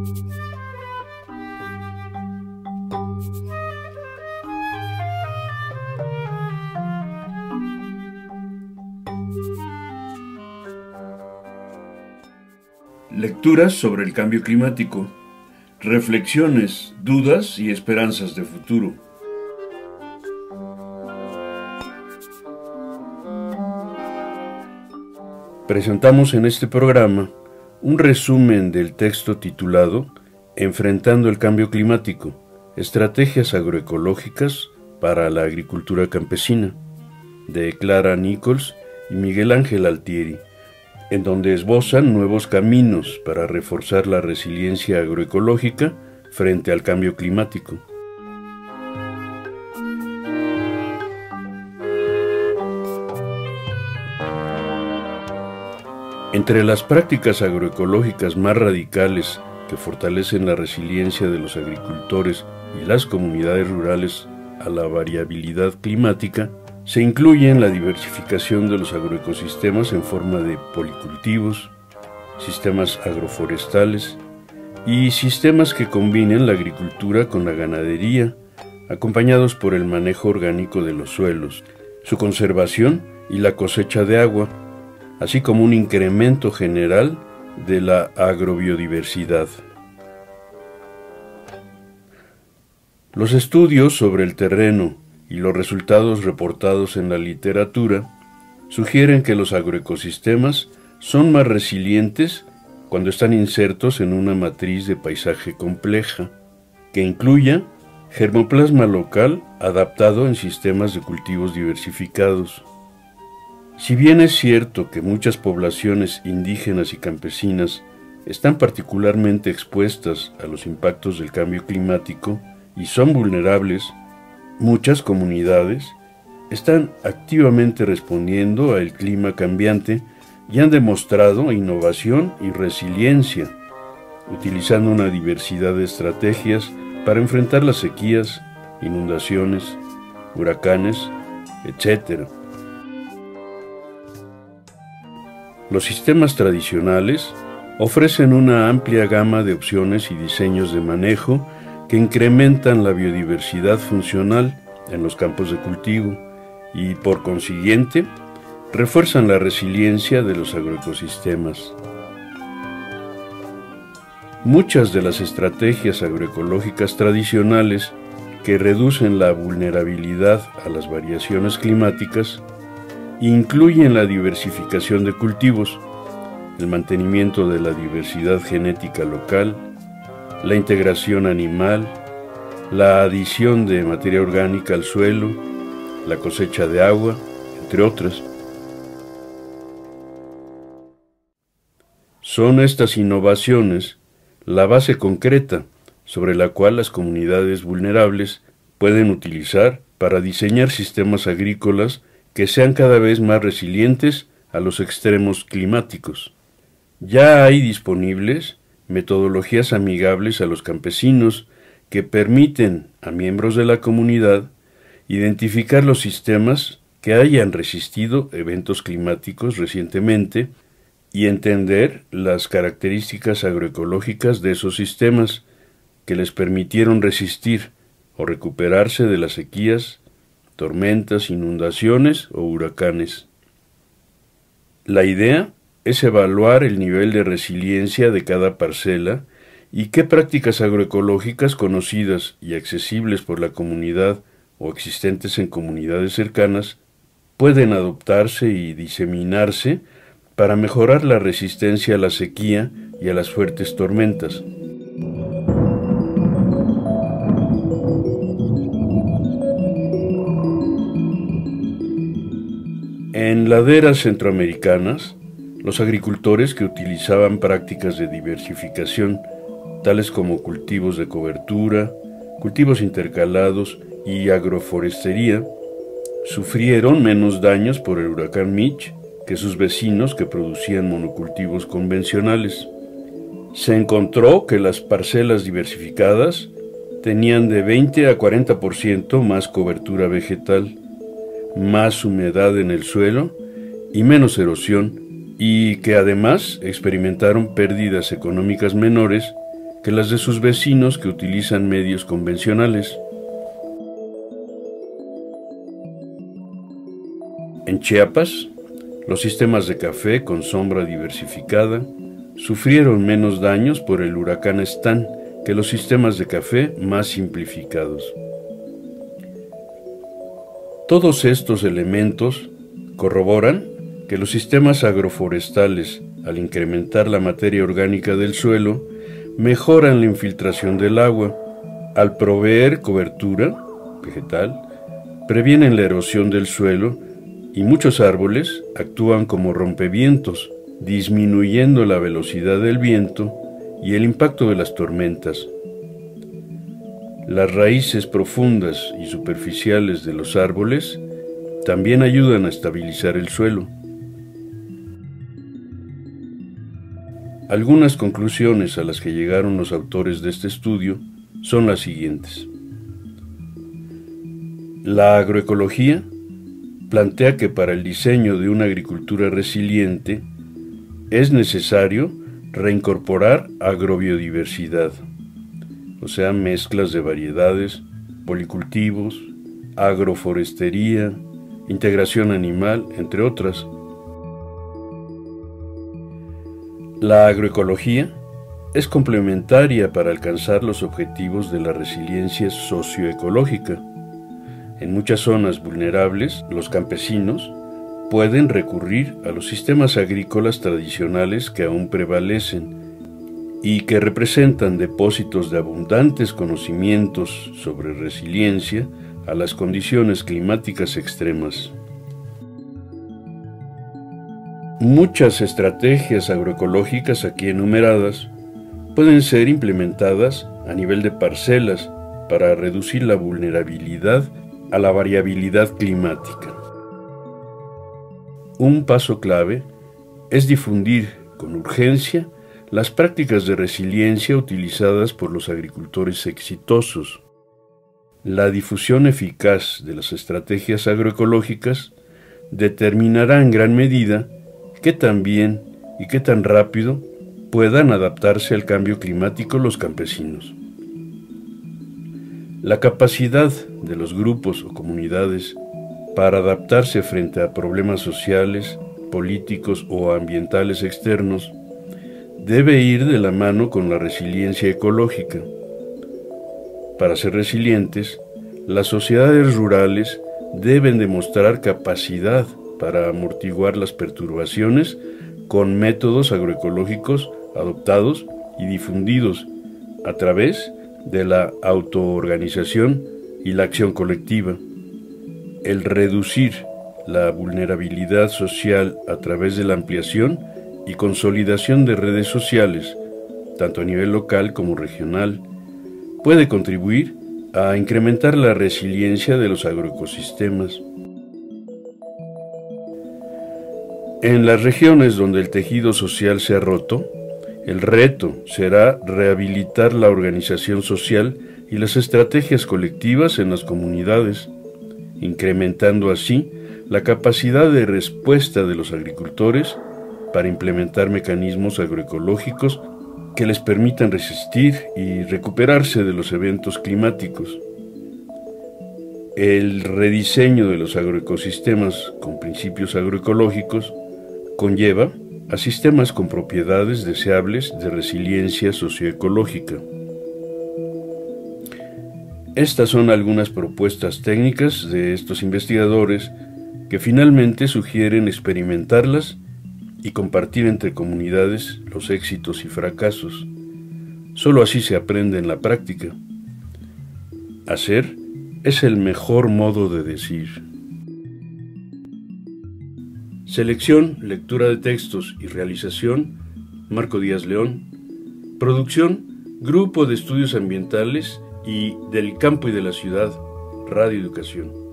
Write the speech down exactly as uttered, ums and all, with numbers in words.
Lecturas sobre el cambio climático, reflexiones, dudas y esperanzas de futuro. Presentamos en este programa un resumen del texto titulado Enfrentando el cambio climático, estrategias agroecológicas para la agricultura campesina, de Clara Nichols y Miguel Ángel Altieri, en donde esbozan nuevos caminos para reforzar la resiliencia agroecológica frente al cambio climático. Entre las prácticas agroecológicas más radicales que fortalecen la resiliencia de los agricultores y las comunidades rurales a la variabilidad climática, se incluyen la diversificación de los agroecosistemas en forma de policultivos, sistemas agroforestales y sistemas que combinen la agricultura con la ganadería, acompañados por el manejo orgánico de los suelos, su conservación y la cosecha de agua, así como un incremento general de la agrobiodiversidad. Los estudios sobre el terreno y los resultados reportados en la literatura sugieren que los agroecosistemas son más resilientes cuando están insertos en una matriz de paisaje compleja, que incluya germoplasma local adaptado en sistemas de cultivos diversificados. Si bien es cierto que muchas poblaciones indígenas y campesinas están particularmente expuestas a los impactos del cambio climático y son vulnerables, muchas comunidades están activamente respondiendo al clima cambiante y han demostrado innovación y resiliencia, utilizando una diversidad de estrategias para enfrentar las sequías, inundaciones, huracanes, etcétera. Los sistemas tradicionales ofrecen una amplia gama de opciones y diseños de manejo que incrementan la biodiversidad funcional en los campos de cultivo y, por consiguiente, refuerzan la resiliencia de los agroecosistemas. Muchas de las estrategias agroecológicas tradicionales que reducen la vulnerabilidad a las variaciones climáticas incluyen la diversificación de cultivos, el mantenimiento de la diversidad genética local, la integración animal, la adición de materia orgánica al suelo, la cosecha de agua, entre otras. Son estas innovaciones la base concreta sobre la cual las comunidades vulnerables pueden utilizar para diseñar sistemas agrícolas que sean cada vez más resilientes a los extremos climáticos. Ya hay disponibles metodologías amigables a los campesinos que permiten a miembros de la comunidad identificar los sistemas que hayan resistido eventos climáticos recientemente y entender las características agroecológicas de esos sistemas que les permitieron resistir o recuperarse de las sequías, tormentas, inundaciones o huracanes. La idea es evaluar el nivel de resiliencia de cada parcela y qué prácticas agroecológicas conocidas y accesibles por la comunidad o existentes en comunidades cercanas pueden adoptarse y diseminarse para mejorar la resistencia a la sequía y a las fuertes tormentas. En laderas centroamericanas, los agricultores que utilizaban prácticas de diversificación, tales como cultivos de cobertura, cultivos intercalados y agroforestería, sufrieron menos daños por el huracán Mitch que sus vecinos que producían monocultivos convencionales. Se encontró que las parcelas diversificadas tenían de veinte a cuarenta por ciento más cobertura vegetal, más humedad en el suelo y menos erosión, y que además experimentaron pérdidas económicas menores que las de sus vecinos que utilizan medios convencionales. En Chiapas, los sistemas de café con sombra diversificada sufrieron menos daños por el huracán Stan que los sistemas de café más simplificados. Todos estos elementos corroboran que los sistemas agroforestales, al incrementar la materia orgánica del suelo, mejoran la infiltración del agua, al proveer cobertura vegetal, previenen la erosión del suelo y muchos árboles actúan como rompevientos, disminuyendo la velocidad del viento y el impacto de las tormentas. Las raíces profundas y superficiales de los árboles también ayudan a estabilizar el suelo. Algunas conclusiones a las que llegaron los autores de este estudio son las siguientes. La agroecología plantea que para el diseño de una agricultura resiliente es necesario reincorporar agrobiodiversidad, o sea, mezclas de variedades, policultivos, agroforestería, integración animal, entre otras. La agroecología es complementaria para alcanzar los objetivos de la resiliencia socioecológica. En muchas zonas vulnerables, los campesinos pueden recurrir a los sistemas agrícolas tradicionales que aún prevalecen y que representan depósitos de abundantes conocimientos sobre resiliencia a las condiciones climáticas extremas. Muchas estrategias agroecológicas aquí enumeradas pueden ser implementadas a nivel de parcelas para reducir la vulnerabilidad a la variabilidad climática. Un paso clave es difundir con urgencia las prácticas de resiliencia utilizadas por los agricultores exitosos. La difusión eficaz de las estrategias agroecológicas determinará en gran medida qué tan bien y qué tan rápido puedan adaptarse al cambio climático los campesinos. La capacidad de los grupos o comunidades para adaptarse frente a problemas sociales, políticos o ambientales externos debe ir de la mano con la resiliencia ecológica. Para ser resilientes, las sociedades rurales deben demostrar capacidad para amortiguar las perturbaciones con métodos agroecológicos adoptados y difundidos a través de la autoorganización y la acción colectiva. El reducir la vulnerabilidad social a través de la ampliación y consolidación de redes sociales, tanto a nivel local como regional, puede contribuir a incrementar la resiliencia de los agroecosistemas. En las regiones donde el tejido social se ha roto, el reto será rehabilitar la organización social y las estrategias colectivas en las comunidades, incrementando así la capacidad de respuesta de los agricultores para implementar mecanismos agroecológicos que les permitan resistir y recuperarse de los eventos climáticos. El rediseño de los agroecosistemas con principios agroecológicos conlleva a sistemas con propiedades deseables de resiliencia socioecológica. Estas son algunas propuestas técnicas de estos investigadores que finalmente sugieren experimentarlas y compartir entre comunidades los éxitos y fracasos. Solo así se aprende en la práctica. Hacer es el mejor modo de decir. Selección, lectura de textos y realización, Marco Díaz León. Producción, Grupo de Estudios Ambientales y del Campo y de la Ciudad, Radio Educación.